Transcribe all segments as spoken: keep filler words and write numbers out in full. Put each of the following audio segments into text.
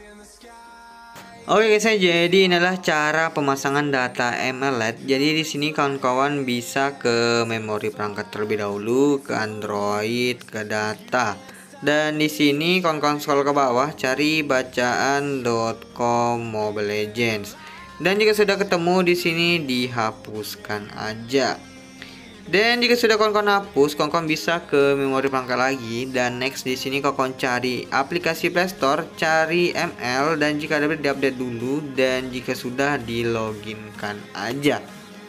Oke guys, jadi ini adalah cara pemasangan data M L L E D. Jadi di sini kawan-kawan bisa ke memori perangkat terlebih dahulu, ke Android, ke data. Dan di sini kawan-kawan scroll ke bawah, cari bacaan dot com Mobile Legends. Dan jika sudah ketemu di sini dihapuskan aja. Dan jika sudah kawan-kawan hapus, kawan-kawan bisa ke memori perangkat lagi. Dan next di sini kawan-kawan cari aplikasi Play Store, cari M L, dan jika ada di-update dulu. Dan jika sudah di loginkan aja.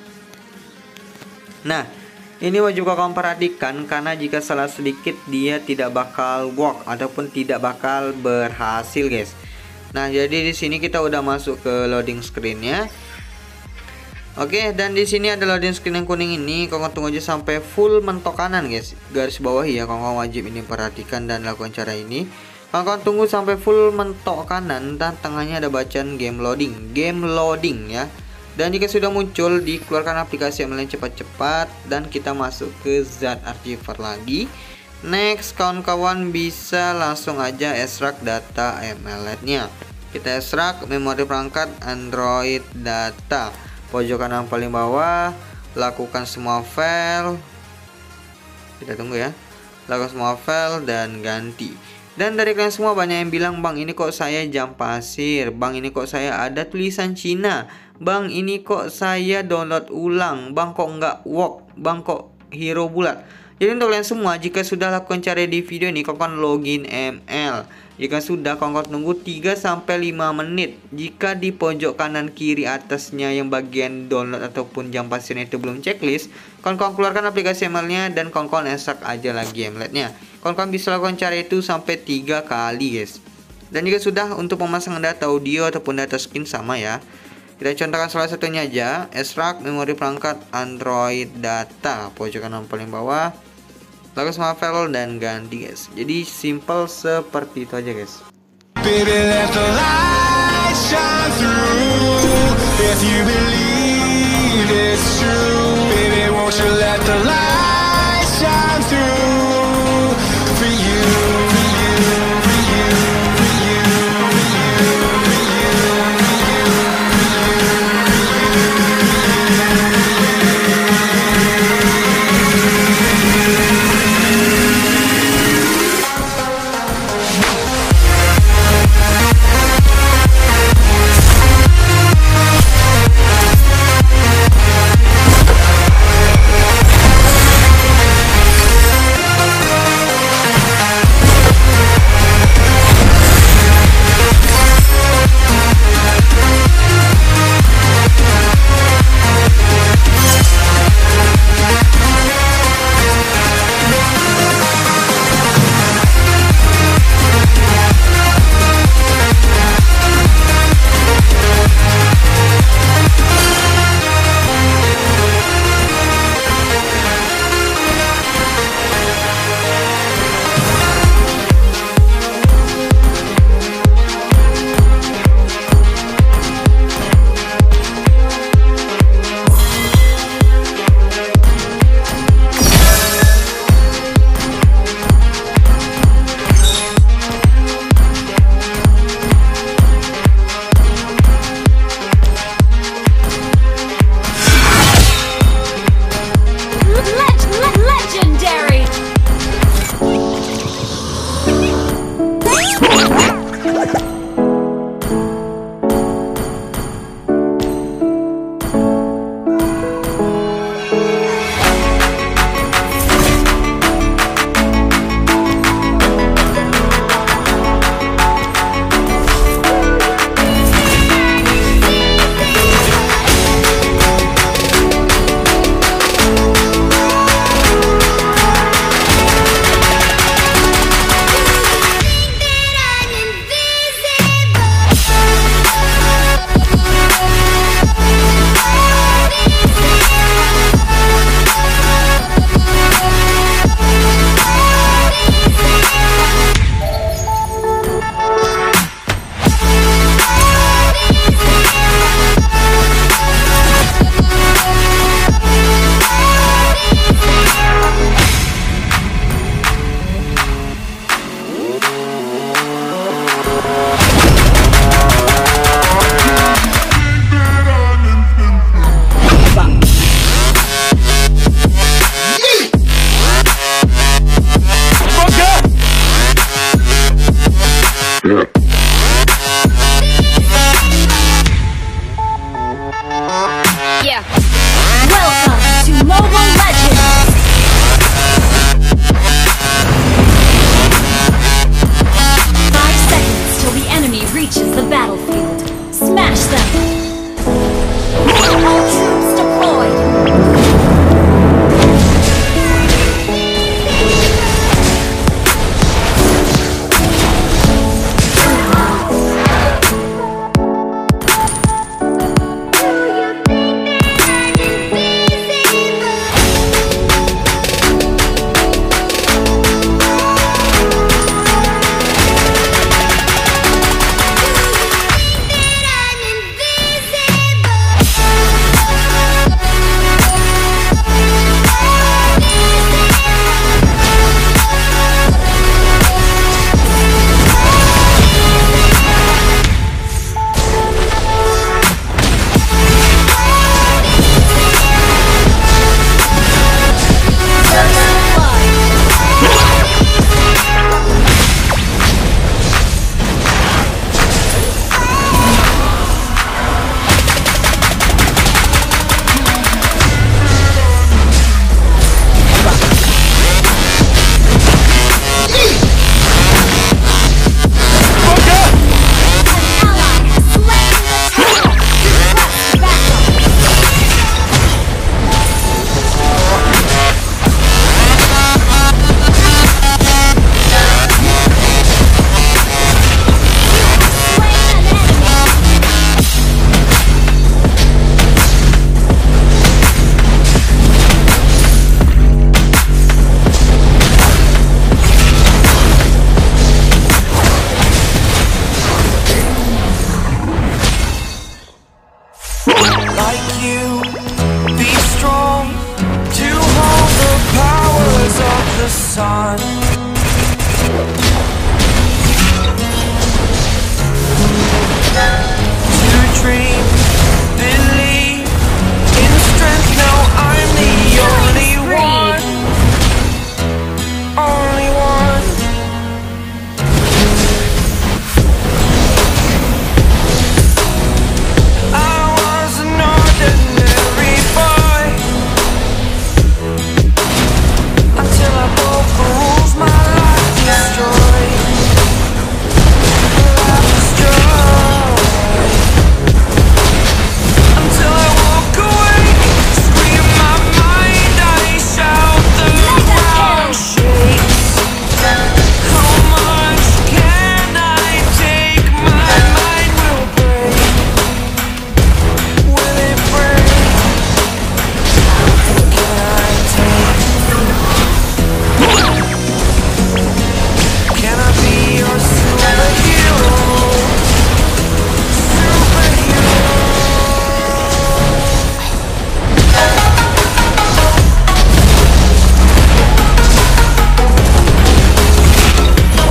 Nah, ini wajib kawan perhatikan karena jika salah sedikit dia tidak bakal work ataupun tidak bakal berhasil, guys. Nah, jadi di sini kita udah masuk ke loading screen-nya. Oke, dan di sini ada loading screen yang kuning ini. Kawan tunggu aja sampai full mentok kanan, guys. Garis bawah ya, kawan wajib ini perhatikan dan lakukan cara ini. Kawan tunggu sampai full mentok kanan dan tengahnya ada bacaan game loading. Game loading ya. Dan jika sudah muncul, dikeluarkan aplikasi M L yang cepat-cepat dan kita masuk ke Zat Archiver lagi. Next, kawan-kawan bisa langsung aja extract data M L L E D-nya. Kita extract memori perangkat Android data. Pojok kanan paling bawah, lakukan semua file. Kita tunggu ya. Lakukan semua file dan ganti. Dan dari kalian semua banyak yang bilang, "Bang, ini kok saya jam pasir. Bang, ini kok saya ada tulisan Cina. Bang, ini kok saya download ulang. Bang, kok nggak work. Bang, kok hero bulat." Jadi untuk kalian semua, jika sudah lakukan cara di video ini, kawan login M L. Jika sudah, kawan tunggu tiga sampai lima menit. Jika di pojok kanan kiri atasnya yang bagian download ataupun jam pasirnya itu belum checklist, kawan-kawan keluarkan aplikasi M L-nya dan kawan-kawan extract aja lagi M L L-nya. Kawan-kawan bisa lakukan cara itu sampai tiga kali, guys. Dan jika sudah, untuk pemasangan data audio ataupun data skin sama ya. Kita contohkan salah satunya aja, extract memori perangkat Android data, pojok kanan paling bawah. Lalu semua file dan ganti, guys. Jadi simple seperti itu aja, guys. Baby, let the light shine through. If you believe it's true.